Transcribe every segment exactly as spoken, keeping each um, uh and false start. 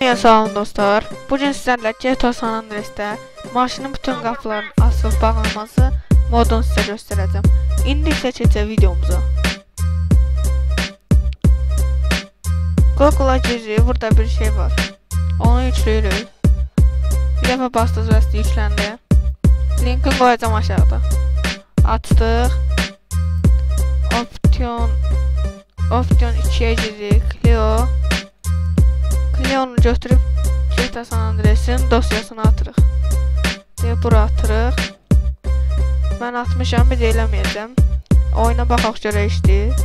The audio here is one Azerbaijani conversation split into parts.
Hamıya salam dostlar. Bugün sizlərlə G T A San Andreas'də maşının bütün qapılarının açılıb bağlanması modunu sizə göstərəcəm. İndi isə keçək videomuza. Google'a giririk, burada bir şey var. Onu yükləyirik. Bir dəfə bastınız və yükləndi. Linkini qoyacağım aşağıda. Açdıq. Option Option ikiyə giririk. Clio. Clio'nu götürüb G T A San Andreas'in dosyasını atırıq. Deyə bura atırıq. Mən atmışam, bir də eləməyəcəm. Oyuna baxaq görək işləyir.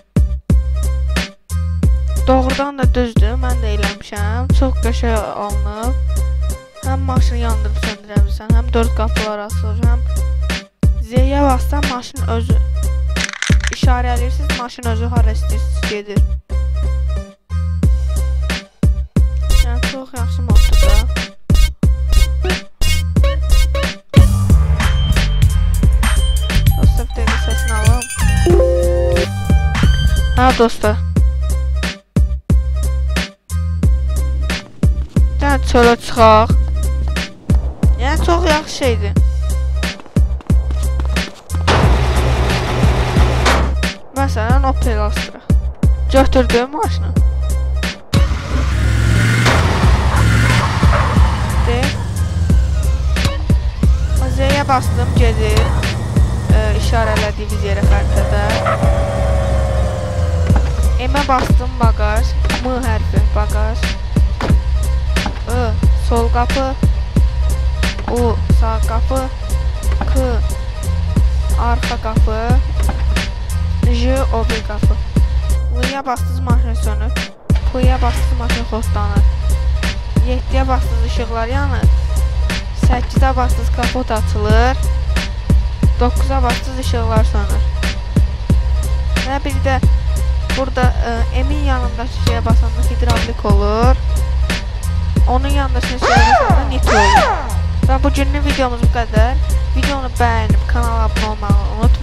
Doğrudan da düzdür, mən də eləmişəm. Çox qəşəng alınıb. Həm maşını yandırıb söndürə bilirsən, həm dörd qapılar açılır, həm Z-yə bassan maşın özü işarə edirsiniz, maşın özü hara istəyirsiniz gedir. Yəni çox yaxşı moddur da. Dostlar, bir dəqiqə səsini alım. Hə dostlar. Yəni çölə çıxaq. Yəni çox yaxşı şeydir. Məsələn, Opel Astra. Götürdüm maşını. Z-yə bastım, gedir. E, işarələdiyimiz yerə xəritədə. M-ə bastım, bagaj. M hərfi, bagaj. I, sol qapı. U, sağ qapı. K, arxa qapı. J, o bir qapı. V-yə bastınız, maşın sönür. P-yə bastınız, maşın xostlanır. yeddiyə bastınız, işıqlar yanır. səkkizə bastınız, kapot açılır. dokkuza bastınız, işıqlar sönür. Və bir də burada M-in yanındakı şeyə basanda hidravlik olur. Onun yanındakı şeyə basanda nitro olur. Və bugünlük videomuz bu qədər. Videonu bəyənib kanala abunə olmağı unutmayın.